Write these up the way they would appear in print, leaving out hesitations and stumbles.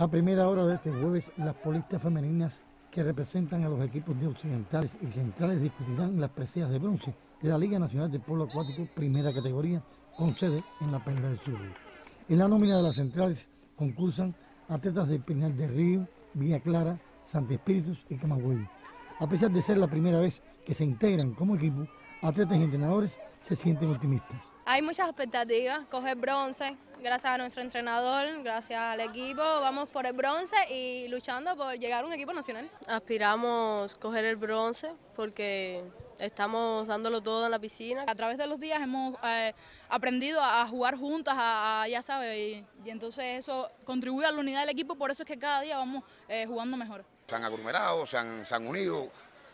A primera hora de este jueves, las polistas femeninas que representan a los equipos de occidentales y centrales discutirán las preseas de bronce de la Liga Nacional de Polo Acuático Primera Categoría, con sede en la Perla del Sur. En la nómina de las centrales concursan atletas de Pinar del Río, Villa Clara, Santi Espíritus y Camagüey. A pesar de ser la primera vez que se integran como equipo, atletas y entrenadores se sienten optimistas. Hay muchas expectativas, coger bronce, gracias a nuestro entrenador, gracias al equipo, vamos por el bronce y luchando por llegar a un equipo nacional. Aspiramos coger el bronce porque estamos dándolo todo en la piscina. A través de los días hemos aprendido a jugar juntas, ya sabes, y entonces eso contribuye a la unidad del equipo, por eso es que cada día vamos jugando mejor. Se han aglomerado, se han unido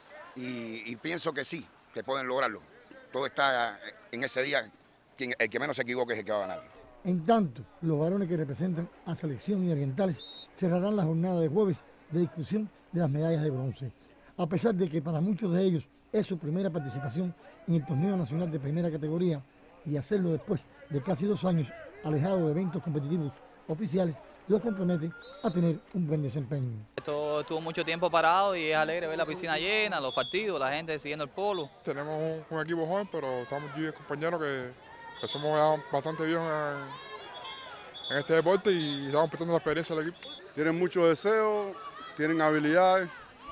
y pienso que sí, que pueden lograrlo. Todo está en ese día, el que menos se equivoque es el que va a ganar. En tanto, los varones que representan a Selección y Orientales cerrarán la jornada de jueves de discusión de las medallas de bronce. A pesar de que para muchos de ellos es su primera participación en el torneo nacional de primera categoría y hacerlo después de casi 2 años alejado de eventos competitivos oficiales, los compromete a tener un buen desempeño. Esto estuvo mucho tiempo parado y es alegre ver la piscina llena, los partidos, la gente siguiendo el polo. Tenemos un equipo joven, pero estamos 10 compañeros que somos ya bastante viejos en este deporte y estamos prestando la experiencia al equipo. Tienen mucho deseo, tienen habilidades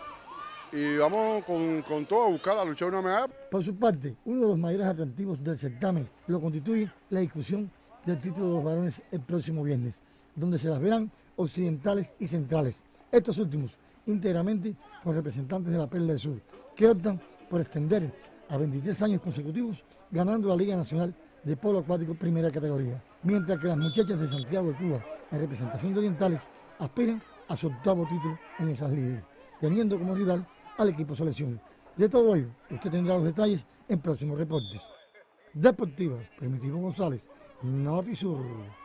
y vamos con todo a buscar, a luchar una medalla. Por su parte, uno de los mayores atractivos del certamen lo constituye la discusión del título de los varones el próximo viernes, donde se las verán occidentales y centrales, estos últimos íntegramente con representantes de la Perla del Sur, que optan por extender a 23 años consecutivos ganando la Liga Nacional de Polo Acuático Primera Categoría, mientras que las muchachas de Santiago de Cuba, en representación de orientales, aspiran a su 8º título en esas ligas, teniendo como rival al equipo selección. De todo ello, usted tendrá los detalles en próximos reportes. Deportiva, Primitivo González, Notisur.